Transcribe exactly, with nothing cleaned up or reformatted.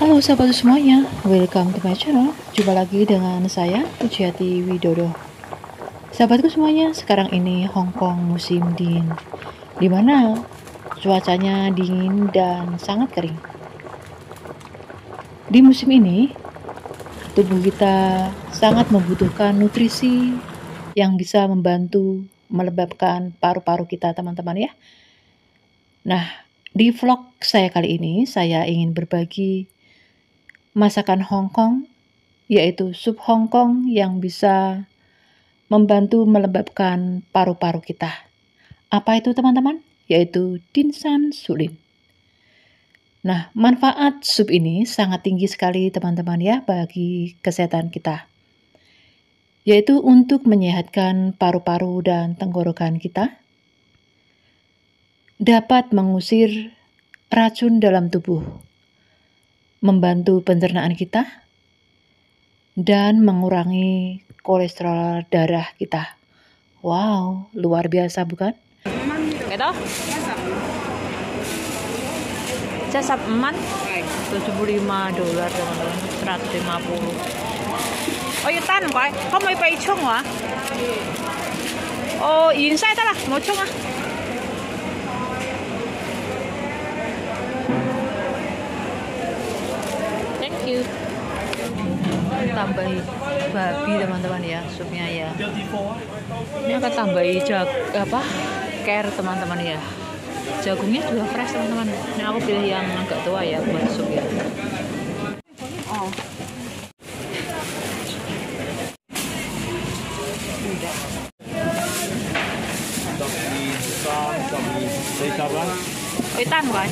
Halo sahabat semuanya, welcome to my channel. Jumpa lagi dengan saya, Pujiati Widodo. Sahabatku semuanya, sekarang ini Hong Kong musim dingin, di mana cuacanya dingin dan sangat kering. Di musim ini, tubuh kita sangat membutuhkan nutrisi yang bisa membantu melembabkan paru-paru kita, teman-teman ya. Nah, di vlog saya kali ini, saya ingin berbagi masakan Hong Kong, yaitu sup Hong Kong yang bisa membantu melembabkan paru-paru kita. Apa itu teman-teman? Yaitu dimsum sulin. Nah, manfaat sup ini sangat tinggi sekali teman-teman ya bagi kesehatan kita. Yaitu untuk menyehatkan paru-paru dan tenggorokan kita. Dapat mengusir racun dalam tubuh. Membantu pencernaan kita. Dan mengurangi kolesterol darah kita. Wow, luar biasa bukan? Ito? Jasap eman tujuh puluh lima dolar teman-teman, seratus lima puluh. Oh, iya tan quái, không mấy bay chung hả? Oh, yin sai ta lah, mau chung ah. Thank you. Tambahi babi teman-teman ya, supnya ya. Ini akan tambahi jag apa? Care teman-teman ya. Jagungnya juga fresh teman-teman. Ini aku pilih yang agak tua ya buat sup ya. Oh. Ôi tan rồi.